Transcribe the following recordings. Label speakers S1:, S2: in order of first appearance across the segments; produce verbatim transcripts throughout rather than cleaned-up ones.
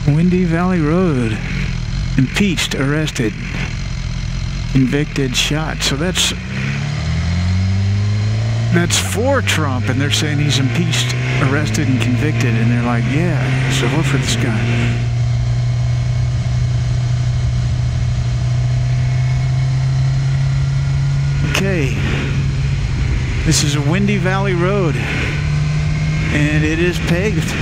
S1: Windy Valley Road. Impeached, arrested, convicted, shot. So that's that's for Trump, and they're saying he's impeached, arrested, and convicted, and they're like, yeah, so vote for this guy. Okay, this is a Windy Valley Road, and it is paved.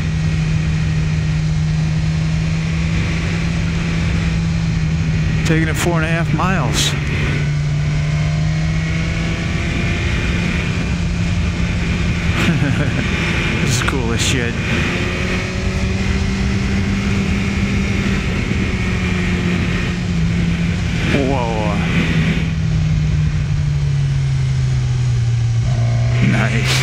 S1: Taking it four and a half miles. This is cool as shit. Whoa. Nice.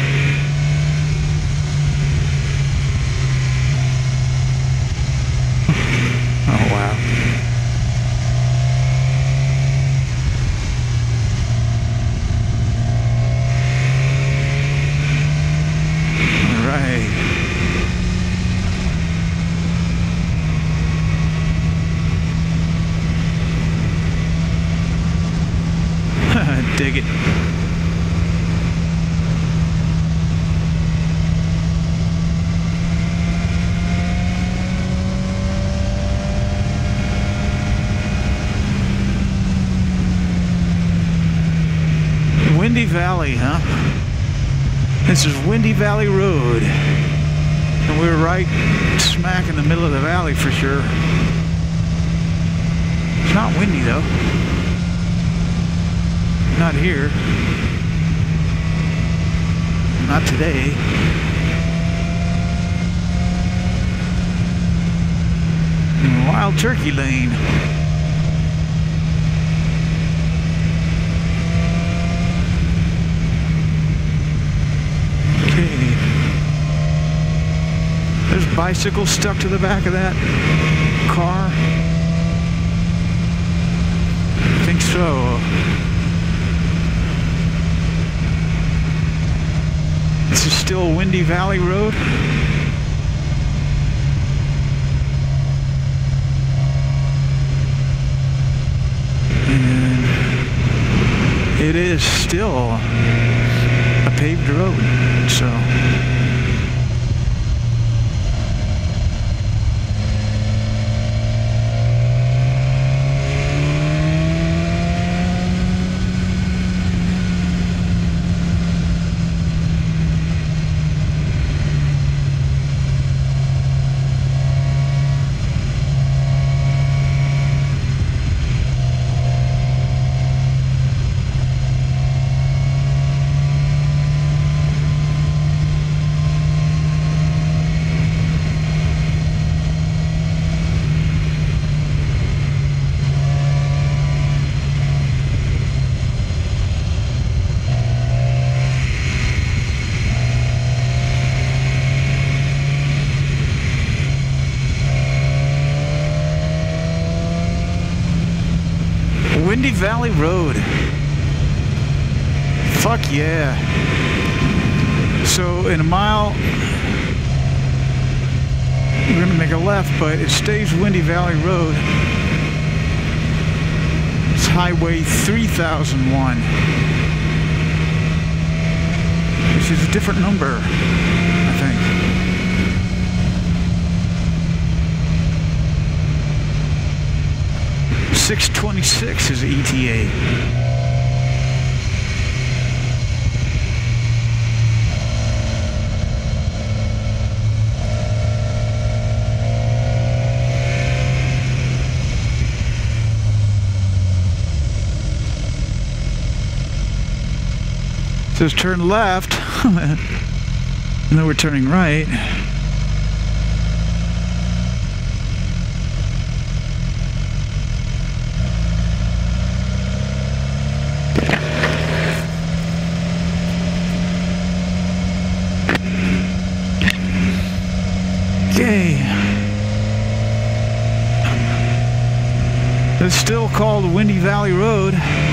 S1: Oh wow. Dig it. Windy Valley, huh? This is Windy Valley Road. And we're right smack in the middle of the valley for sure. It's not windy though. Not here. Not today. Wild Turkey Lane. Okay. There's bicycles stuck to the back of that car. I think so. This is still Windy Valley Road. And it is still a paved road, so. Windy Valley Road. Fuck yeah. So in a mile, we're gonna make a left, but it stays Windy Valley Road. It's Highway three thousand one. Which is a different number, I think. six twenty-six is E T A. It says turn left, and then we're turning right. Okay. It's still called Windy Valley Road.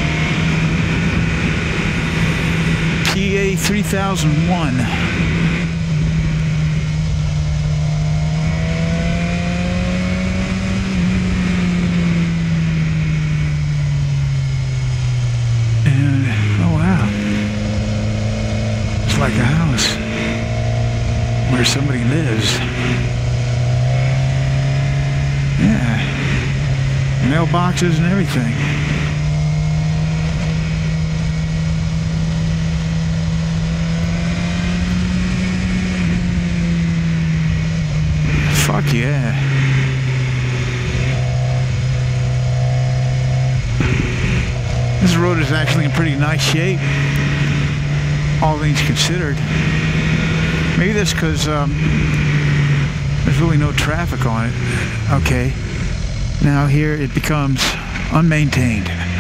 S1: P A three thousand one. where somebody lives. Yeah. Mailboxes and everything. Fuck yeah. This road is actually in pretty nice shape, all things considered. Maybe that's because um, there's really no traffic on it. Okay. Now here it becomes unmaintained.